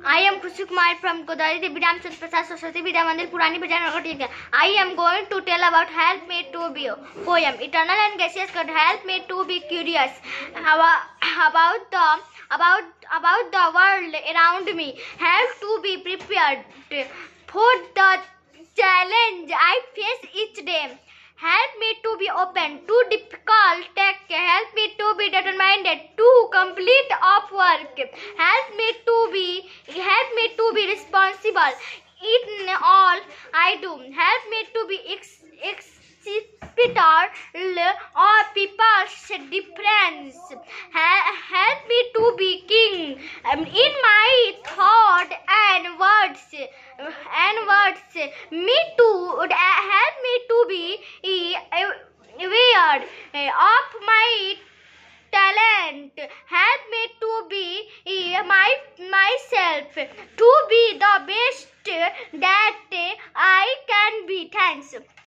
I am Khushi Kumar from Godari Devidam Prasad Saraswati Vidya Mandir Purani Bazaar Nagatika. I am going to tell about Help Me to Be poem. Eternal and gracious God, help me to be curious about the world around me. Help to be prepared for the challenge I face each day. Help me to be open to difficult task. Help me to be determined to complete of work. Help me to be responsible in all I do. Help me to be acceptable of people's difference. Help me to be king in my thought and words. Me to help me to be aware of my talent. Help me to be myself, to be the best